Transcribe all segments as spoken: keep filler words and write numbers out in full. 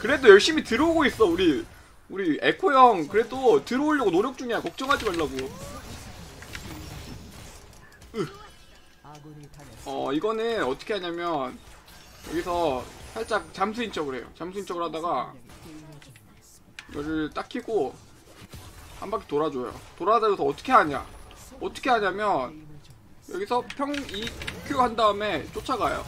그래도 열심히 들어오고 있어. 우리 우리 에코 형 그래도 들어오려고 노력 중이야. 걱정하지 말라고. 으. 어 이거는 어떻게 하냐면 여기서 살짝 잠수인 척을 해요. 잠수인 척을 하다가 이거를 딱 키고 한 바퀴 돌아줘요. 돌아다녀서 어떻게 하냐? 어떻게 하냐면 여기서 평 이큐 한 다음에 쫓아가요.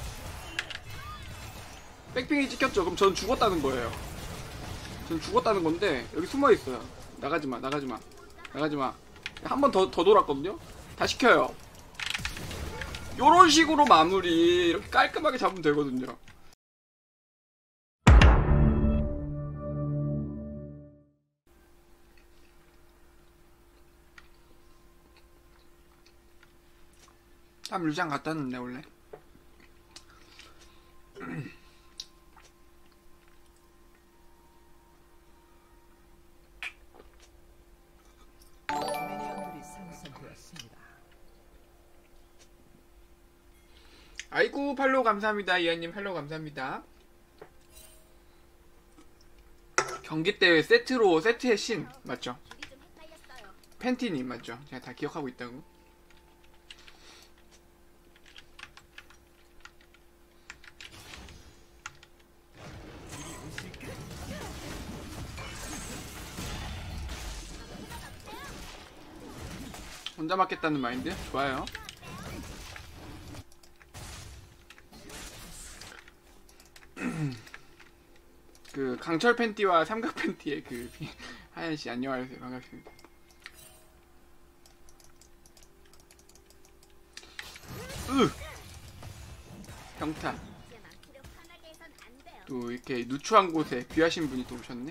백핑이 찍혔죠? 그럼 전 죽었다는 거예요. 전 죽었다는 건데 여기 숨어 있어요. 나가지마, 나가지마, 나가지마. 한 번 더 더 돌았거든요. 다 시켜요. 요런 식으로 마무리 이렇게 깔끔하게 잡으면 되거든요. 다 물장 갖다 놨네 원래. 아이고 팔로우 감사합니다. 이한님 팔로우 감사합니다. 경기 때 세트로 세트의 신 맞죠? 팬티님 맞죠? 제가 다 기억하고 있다고. 혼자 맞겠다는 마인드? 좋아요. 그 강철 팬티와 삼각 팬티의 그 하연씨 안녕하세요. 반갑습니다. 으! 평타. 또 이렇게 누추한 곳에 귀하신 분이 또 오셨네.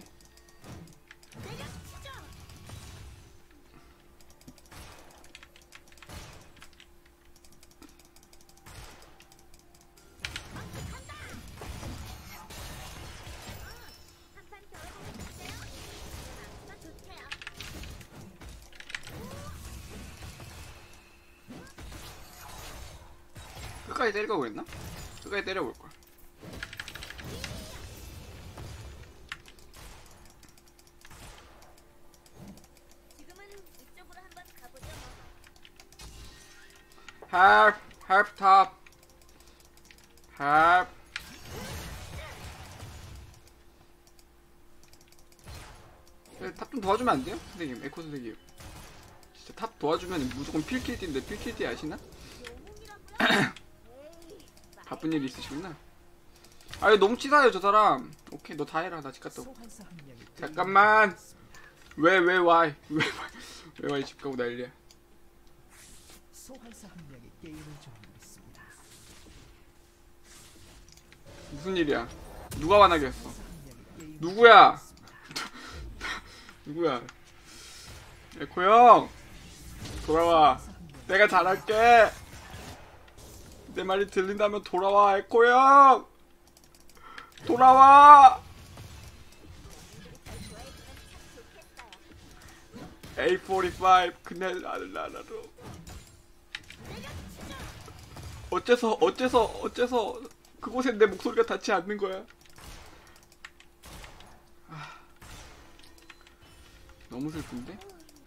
끝까지 때릴 걸 그랬나? 끝까지 때려볼걸. 헬프 헬프 탑 헬프. 탑 좀 도와주면 안 돼요? 선생님, 에코 선생님. 진짜 탑 도와주면 무조건 필킬티인데 필킬티 아시나? 바쁜 일이 있으시구나. 아유 너무 치사해요 저 사람. 오케이 너 다 해라. 나 집 갔다 올게. 잠깐만. 왜 왜 와이 왜 왜 와이 집 가고 난리야. 무슨 일이야? 누가 화나게 했어? 누구야? 누구야? 에코 형 돌아와. 내가 잘할게. 내 말이 들린다면 돌아와. 에코 형 돌아와. 에이 사십오 그날 나를 나라로. 어째서 어째서 어째서 그곳엔 내 목소리가 닿지 않는 거야. 아, 너무 슬픈데?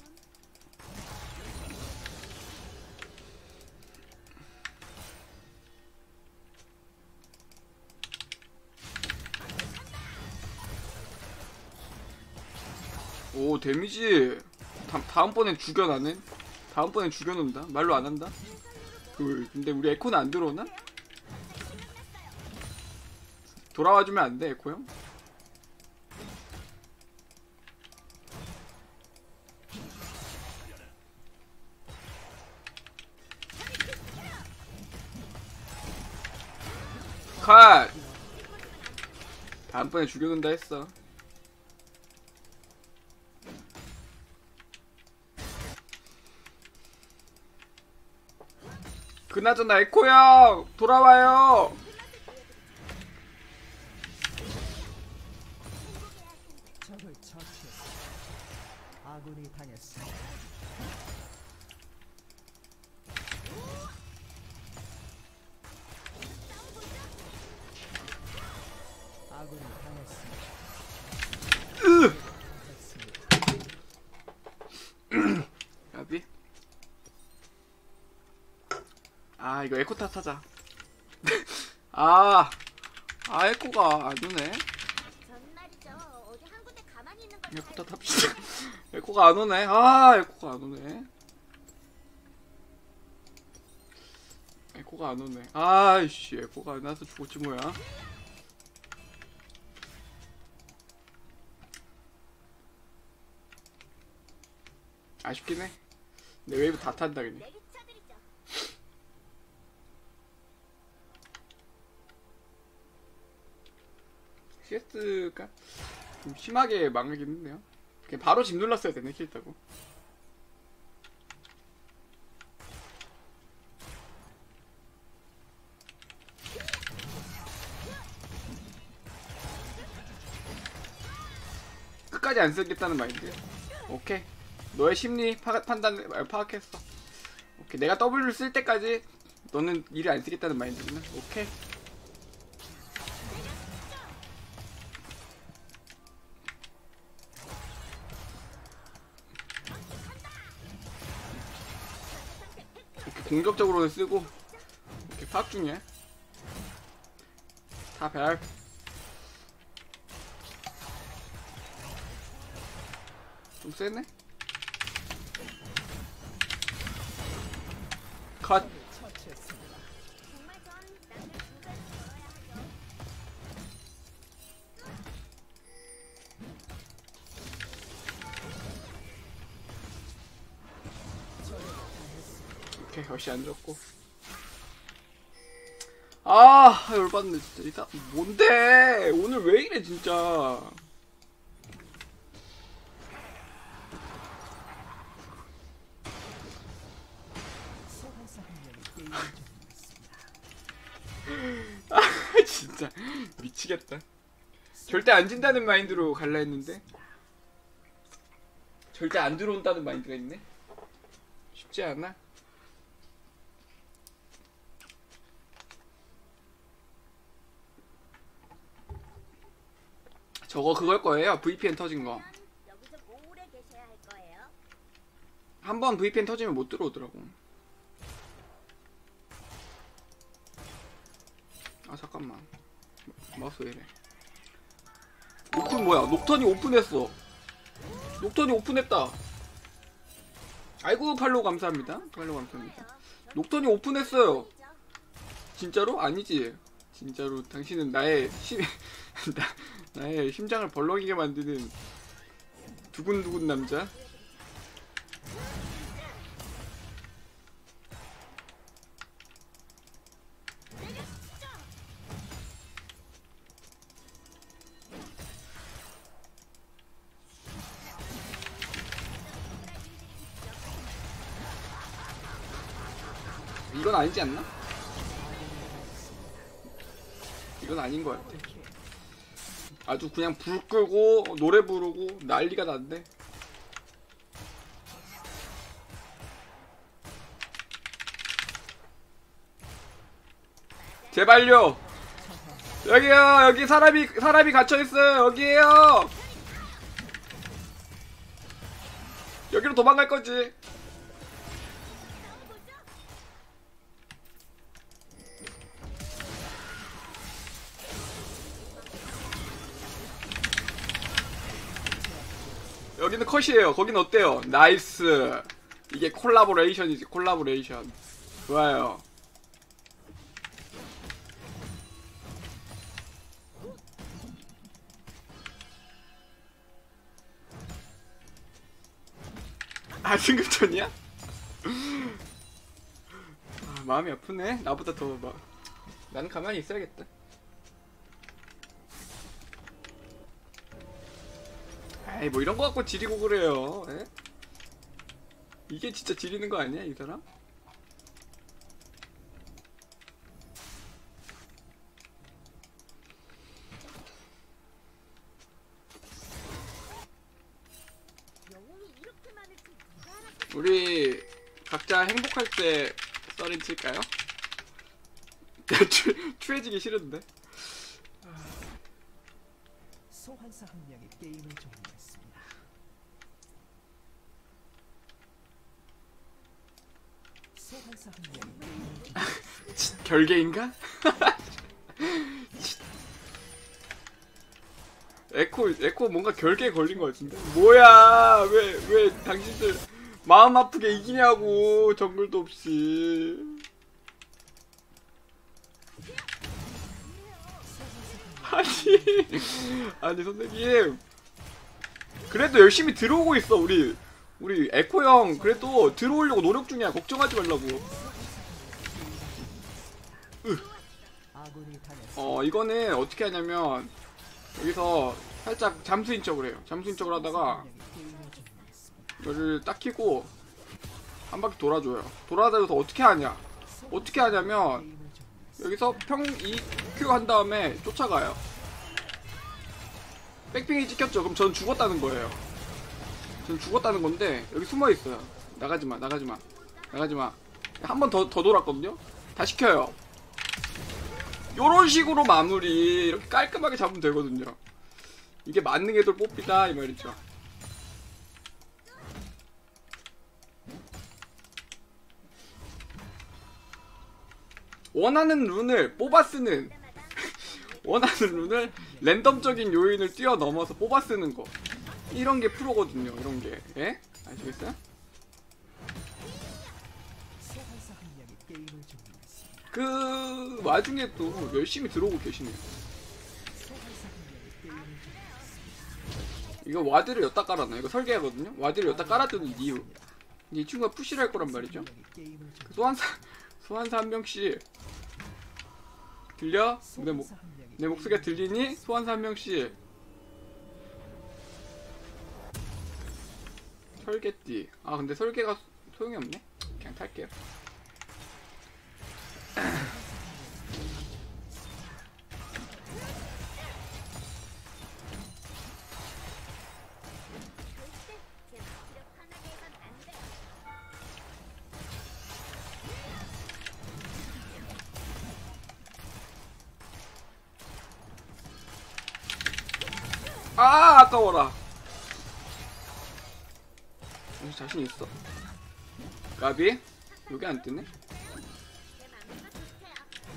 오 데미지 다, 다음번엔 죽여. 나는 다음번엔 죽여놓는다. 말로 안한다. 그 근데 우리 에코는 안 들어오나? 돌아와주면 안돼 에코 형? 컷! 다음번에 죽여놓는다 했어. 그나저나 에코 형 돌아와요. 적을 처치했어. 아군이 당했습니다. 아군이 당했습니다. 이거 에코 탓하자. 아, 아 에코가 안 오네. 전날이죠. 어디 한 군데 가만히 있는 걸 에코 탓합시다. 에코가 안 오네. 아, 에코가 안 오네. 에코가 안 오네. 아이씨, 에코가 안 와서 죽었지 뭐야. 아쉽긴 해. 내 웨이브 다 탄다 그냥. 내게 쳐드리죠. 씨에스가 좀 심하게 망하긴 했네요. 그냥 바로 집 눌렀어야 되네, 킬 따고. 끝까지 안 쓰겠다는 마인드. 오케이. 너의 심리 파, 판단 아, 파악했어. 오케이. 내가 W를 쓸 때까지 너는 일을 안 쓰겠다는 마인드구나. 오케이. 오케이. 공격적으로는 쓰고. 오케이. 파악 중이야. 다 별. 좀 세네? 컷. 처치했습니다. 정말 전 남들 중간에 걸어야 하죠. 오케이. 역시 안 졌고. 아, 열받네 진짜. 이사 뭔데? 오늘 왜 이래 진짜. 소환사 한 명이 게임을 종료했습니다. 아, 진짜 미치겠다. 절대 안 진다는 마인드로 갈라 했는데 절대 안 들어온다는 마인드가 있네. 쉽지 않아. 저거 그걸 거예요. 브이피엔 터진 거. 그러면 여기서 오래 계셔야 할 거예요. 한 번 브이피엔 터지면 못 들어오더라고. 아 잠깐만. 마우스 왜 이래. 오픈 뭐야? 녹턴이 오픈했어. 녹턴이 오픈했다. 아이고 팔로우 감사합니다. 팔로우 감사합니다. 녹턴이 오픈했어요. 진짜로? 아니지. 진짜로 당신은 나의 심 나, 나의 심장을 벌렁이게 만드는 두근두근 남자. 이건 아니지 않나? 이건 아닌 것 같아. 아주 그냥 불 끄고 노래 부르고 난리가 났네. 제발요. 여기요. 여기 사람이 사람이 갇혀 있어요. 여기에요. 여기로 도망갈 거지. 여기는 컷이에요. 거긴 어때요? 나이스. 이게 콜라보레이션이지. 콜라보레이션. 좋아요. 아, 승급전이야? 아, 마음이 아프네. 나보다 더 막. 나는 가만히 있어야겠다. 아이, 뭐 이런 거 갖고 지리고 그래요. 에? 이게 진짜 지리는 거 아니야, 이 사람? 영웅이 이렇게 많을 줄 누가 알았겠어. 우리 각자 행복할 때 썰인 칠까요? 추, 추해지기 싫은데. 소환사 한 명이 게임을 종료했습니다. 소환사 한 명이 게임을 종료했습니다. 결계인가? 에코 에코 뭔가 결계에 걸린 것 같은데. 뭐야? 왜 왜 당신들 마음 아프게 이기냐고, 정글도 없이. 아니 아니 선생님, 그래도 열심히 들어오고 있어. 우리 우리 에코 형 그래도 들어오려고 노력 중이야. 걱정하지 말라고. 아군이 당했습니다. 어 이거는 어떻게 하냐면 여기서 살짝 잠수 인척을 해요. 잠수 인척을 하다가 게임을 종료했습니다. 이거를 딱 키고 한 바퀴 돌아줘요. 돌아다녀서 어떻게 하냐? 어떻게 하냐면 게임을 종료했습니다. 여기서 평 이 큐 한 다음에 쫓아가요. 백핑이 찍혔죠? 그럼 전 죽었다는 거예요. 전 죽었다는 건데 여기 숨어 있어요. 나가지마, 나가지마, 나가지마. 한 번 더 더 돌았거든요. 다 시켜요. 요런 식으로 마무리 이렇게 깔끔하게 잡으면 되거든요. 이게 만능 애들 뽑히다 이 말이죠. 원하는 룬을 뽑아 쓰는 원하는 룬을 랜덤적인 요인을 뛰어넘어서 뽑아 쓰는 거, 이런 게 프로거든요. 이런 게. 예? 아시겠어요? 소환사 한 명이 게임을 종료했습니다. 그 와중에 또 열심히 들어오고 계시네요. 소환사 한 명이 게임을 종료했습니다. 이거 와드를 여기다 깔아놔. 이거 설계하거든요. 와드를 여기다 깔아두는 이유, 이 친구가 푸시를 할 거란 말이죠. 게임을 종료- 소환사 소환사 한 명씩 들려? 내, 목, 소환사 한 명이 내 목소리가 들리니? 소환사 한 명씩. 설계띠. 아 근데 설계가 소용이 없네. 그냥 탈게요. 절대 제 기력 하나에 해선 안 돼. 아 아까워라. 어, 자신 있어. 까비? 여기 안 뜨네. 내 맘대로 좋대요.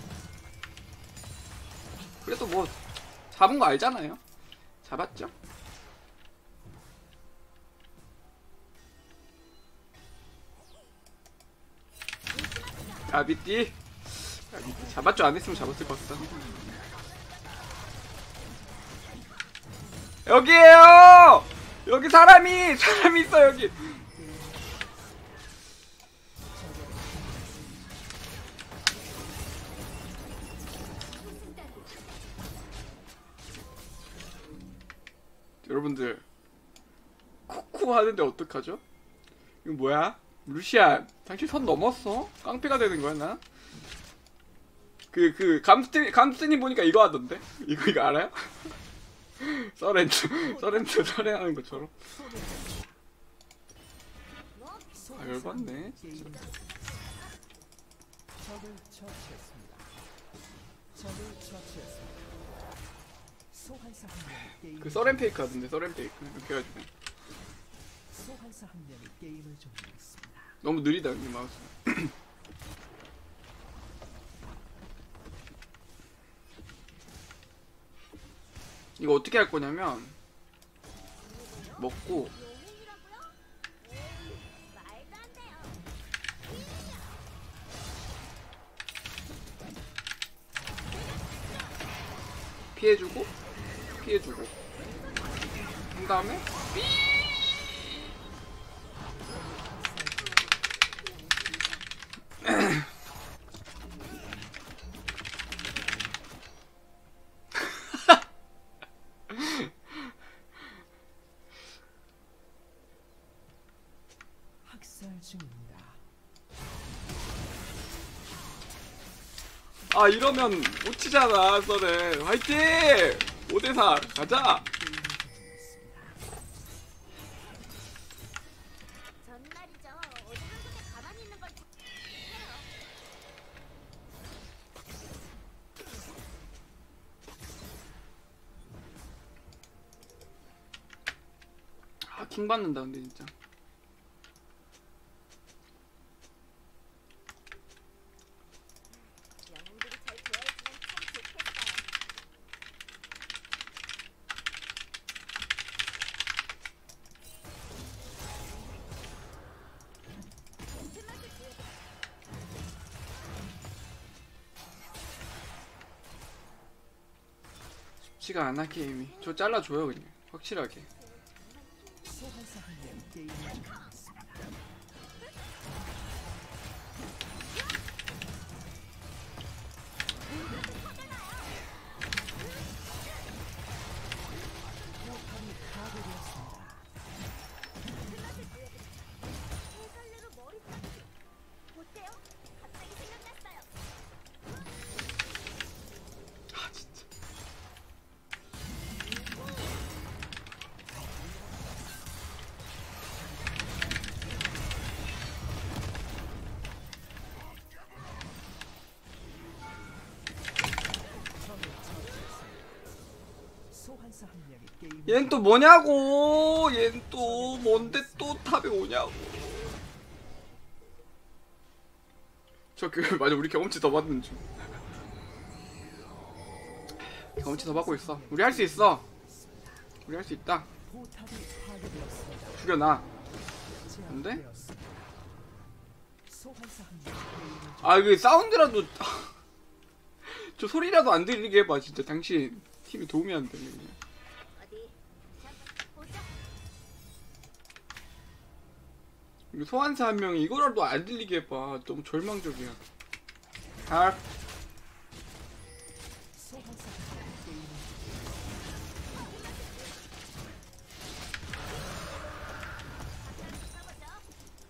그래도 뭐 잡은 거 알잖아요. 잡았죠? 까비띠. 까비띠. 잡았죠? 안 했으면 잡았을 것 같다. 여기에요! 여기 사람이! 사람이 있어 여기! 여러분들 쿠쿠 하는데 어떡하죠? 이거 뭐야? 루시안 당신 선 넘었어? 깡패가 되는 거야 나? 그 그 감스트 감스님 보니까 이거 하던데? 이거 이거 알아요? 서렌트 서렌트 서렌하는 것처럼. 아 열받네 진짜. 게임을 종료했습니다. 적을 처치했습니다. 적을 처치했습니다. 소환사 한 명이 게임을 그 서렌 페이크 하던데 서렌 페이크 이렇게 해가지고. 소환사 한 명이 게임을 종료했습니다. 너무 느리다 이 마우스. 이거 어떻게 할 거냐면 먹고 용인이라고요? 에이, 말도 안 돼요. 피해주고 피해주고 한 다음에 학살 중입니다. 아 이러면 못 치잖아 썰에. 화이팅! 오 대 사 가자. 게임을 종료했습니다. 전 말이죠. 어디 한 곳에 가만히 있는 걸 해요. 아 킹 받는다 근데 진짜. 좋지가 않아 게임이. 저 잘라줘요 그냥 확실하게. 소환사 한 명이 게임을 종료했습니다. 포탑이 파괴되었습니다. 해설레로 머리 깎기. 어때요? 갑자기 생각났어요. 아 진짜. 소환사 한 명이 게임을 얜 또 뭐냐고. 얜 또 뭔데 또 탑에 오냐고. 저 그 맞아 우리 경험치 더 받는 중. 경험치 더 받고 있어. 우리 할 수 있어. 우리 할 수 있다. 포탑이 파괴되었습니다. 죽여놔. 안 돼? 제압되었습니다. 소환사 한 명이 게임을 아 그 사운드라도 저 소리라도 안 들리게 해봐. 진짜 당신 팀이 도움이 안 되네 그냥. 어디? 잠깐 보자. 이거 소환사 한 명이 이거라도 안 들리게 해봐. 너무 절망적이야. 아 소환사 한 명이 게임을 가보죠.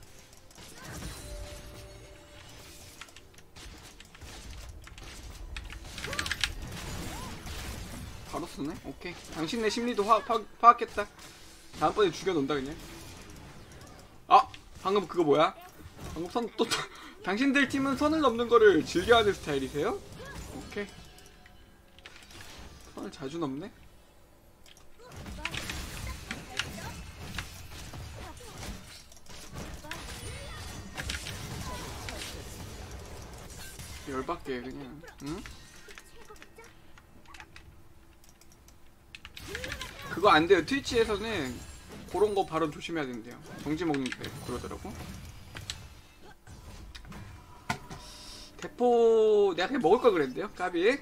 바로 쓰네? 오케이. 당신네 심리도 화, 파, 파악했다. 다음번에 죽여놓는다 그냥. 아! 방금 그거 뭐야? 방금 선 또 당신들 팀은 선을 넘는 거를 즐겨하는 스타일이세요? 오케이. 선을 자주 넘네? 열받게 그냥. 응? 그거 안 돼요. 트위치에서는 그런 거 발언 조심해야 된대요. 정지 먹는데 그러더라고. 대포 내가 그냥 먹을 걸 그랬는데요. 까비.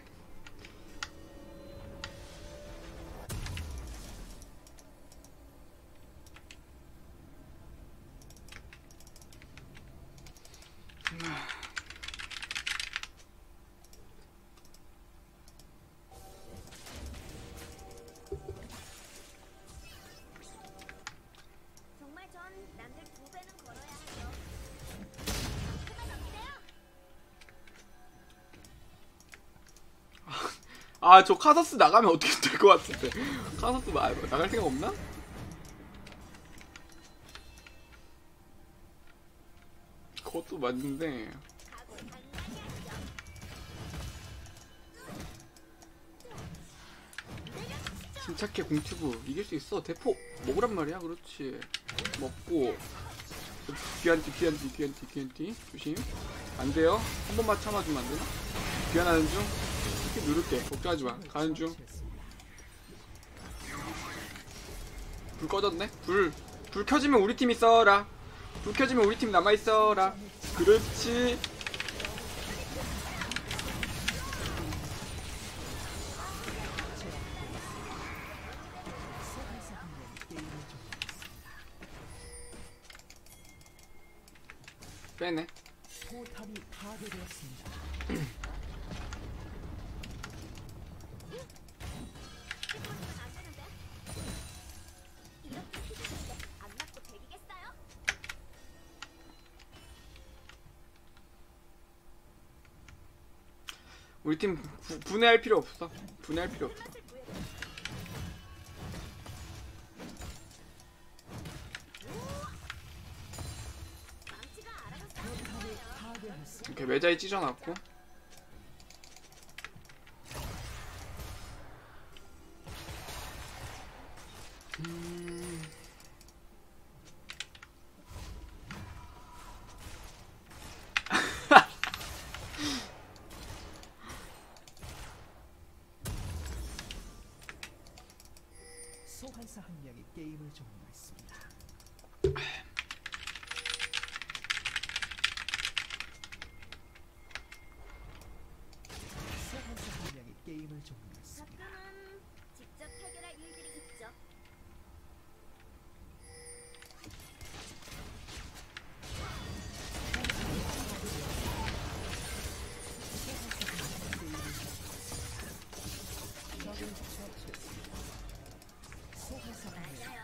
정말 전 남들 두 배는 걸어야 하죠. 그만 어때요? 아 저 카서스 나가면 어떻게 될 것 같은데. 카서스 나, 나갈 생각 없나? 그것도 맞는데 각오 단단히 하시죠. 침착해 공튜브 이길 수 있어. 대포 먹으란 말이야. 그렇지. 먹고 귀한티 귀한티 귀한티 귀한티 조심. 안 돼요. 한 번만 참아주면 안 되나? 귀환하는 중. 이렇게 누를게. 걱정하지 마. 가는 중. 불 꺼졌네. 불. 불 켜지면 우리 팀 있어라. 불 켜지면 우리 팀 남아 있어라. 그렇지. 소환사 한 명이 게임을 종료했습니다. 빼네. 포탑이 파괴되었습니다. 안 되는데? 이렇게 피드는데 안 맞고 되기겠어요? 우리 팀 부, 분해할 필요 없어. 분해할 필요 없어. 맛을 보여줘. 망치가 알아서 싸우는 포탑이 거예요. 파괴했습니다. 이렇게 매자에 찢어놨고. 음... 소환사 한 명이 게임을 종료했습니다. 소환사 한 명이 게임을 종료했습니다. 가끔은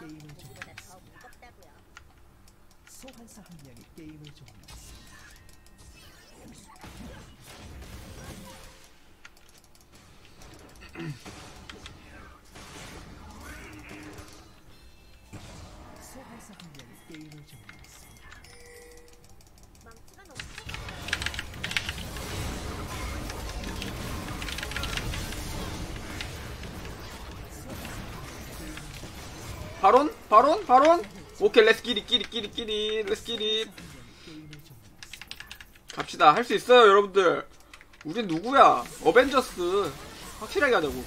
게임을 우리보다 종료했습니다. 더 무겁다고요. 소환사 한 명이 게임을 종료했습니다. 소환사 한 명이 게임을 종료했습니다. 망치가 너무 바론? 바론? 바론? 오케이 렛츠 기릿 기릿 기릿 기릿 렛츠 기릿. 게임을 종료했습니다. 갑시다. 할 수 있어요 여러분들. 우린 누구야? 어벤져스. 확실하게 하자고.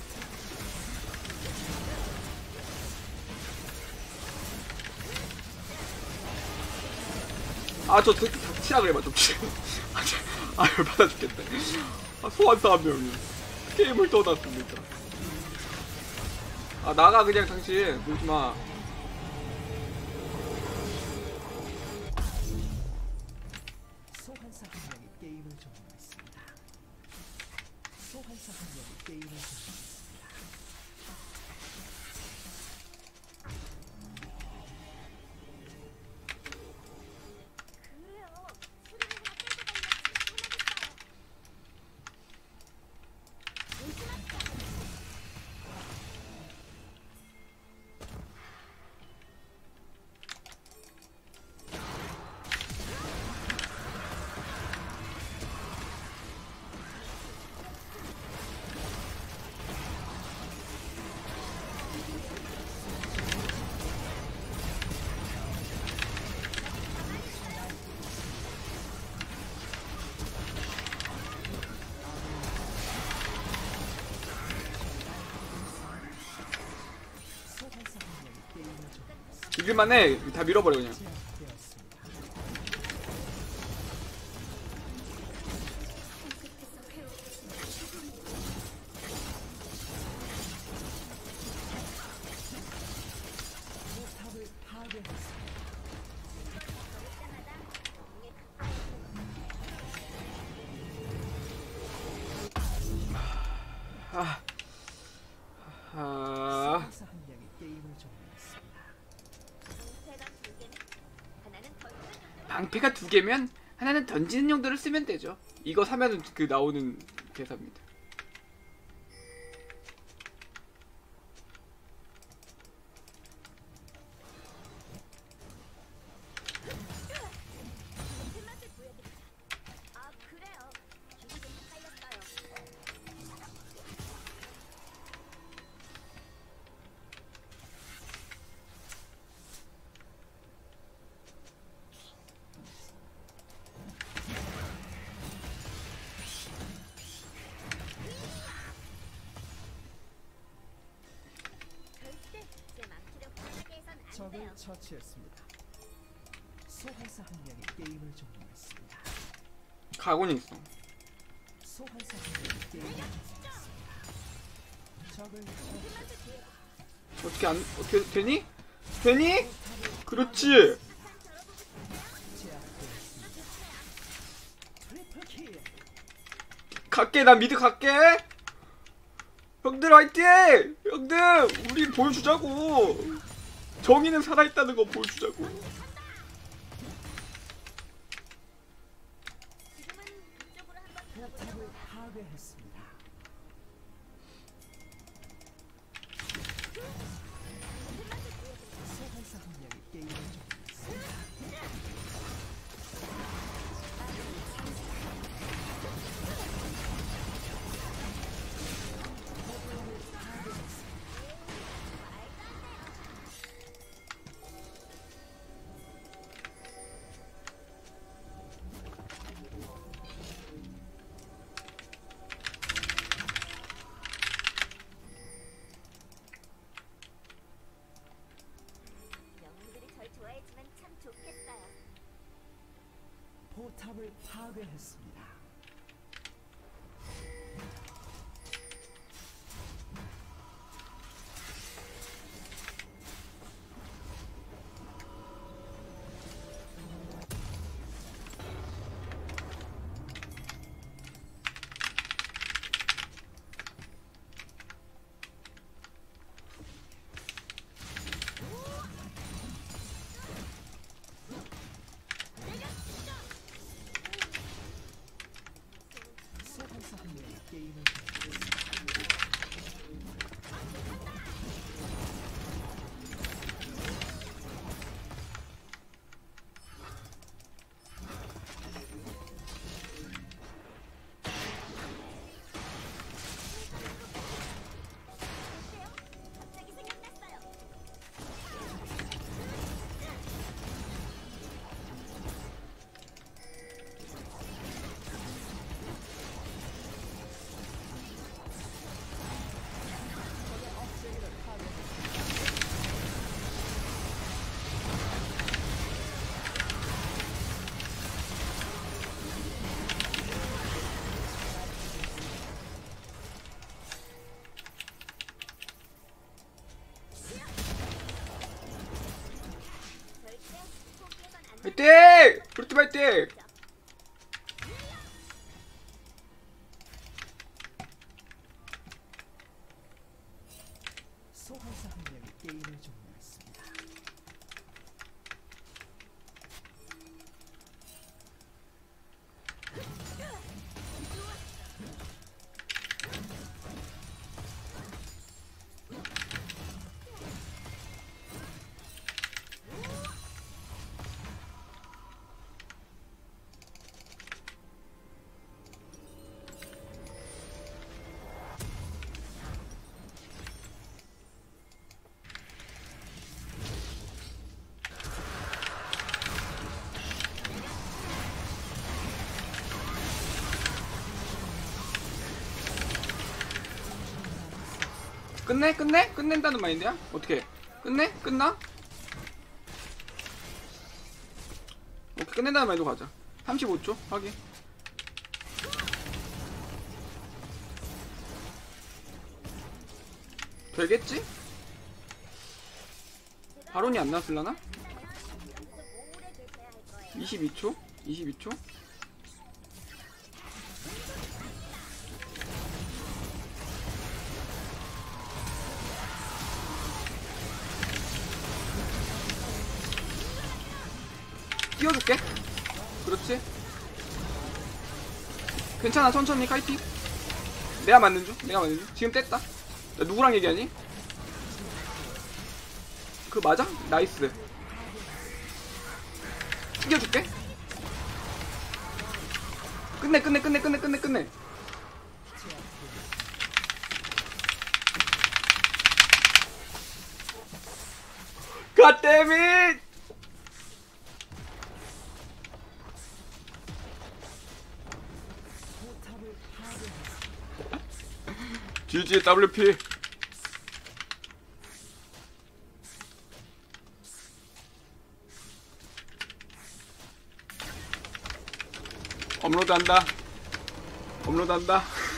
아 저 닥치라 그래봐 좀. 아 열받아 죽겠다. 아 소환사 한 명이 게임을 떠났습니다. 아 나가 그냥 당신 보지마. 소환사 한 명이 게임을 종료했습니다. 소환사 한 명이 게임을 종료했습니다. 그래요. 수리를 하나 끌고 가려면 소환사 한 명이 게임을 종료했습니다. 이길만해. 다 밀어버려 그냥. 제압되었습니다. 포탑을 파괴했습니다. 아. 아. 소환사 한 명이 게임을 종료했습니다. 방패가 두 개는 하나는 던지는 용도로 방패가 두 개면 하나는 던지는 용도를 쓰면 되죠. 이거 사면은 그 나오는 대사입니다. 뒷맛을 보여드리자. 아 그래요. 길이 좀 헷갈렸어요. 절대 제 망치를 화나게 해선 안 적을 돼요. 처치했습니다. 소환사 한 명이 게임을 종료했습니다. 가곤이 있어. 소환사 한 명이 게임을 종료했습니다. 적을 처치했습니다. 어떻게 안 어떻게 되니? 되니? 그렇지. 제압되었습니다. 트리플 킬. 갈게. 나 미드 갈게. 형들 화이팅! 형들 우리 보여주자고. 정의는 살아있다는 거 보여주자고. 지금은 이쪽으로 한번 포탑을 가보자고. 파괴했습니다. 소환사 한 명이 게임을 종료했습니다. 영웅들이 절 좋아해주면 참 좋겠어요. 포탑을 파괴했습니다. 화이팅! 브루트 화이팅! 소환사 한 명이 게임을 종료했습니다. 끝내? 끝내? 끝낸다는 마인드야? 어떻게? 끝내? 끝나? 오케이, 끝낸다는 마인드 가자. 삼십오 초 확인. 되겠지? 바론이 안 나왔을라나? 오래 계셔야 할 거예요. 이십이 초? 이십이 초? 띄워줄게. 그렇지. 괜찮아, 천천히 카이팅. 내가 맞는 중, 내가 맞는 중. 지금 뗐다. 야, 누구랑 얘기하니? 그 맞아? 나이스. 튀겨줄게. 끝내, 끝내, 끝내, 끝내, 끝내, 끝내. 갓데밋! 포탑을 파괴했습니다. 지지 더블유피. 업로드 한다. 업로드 한다.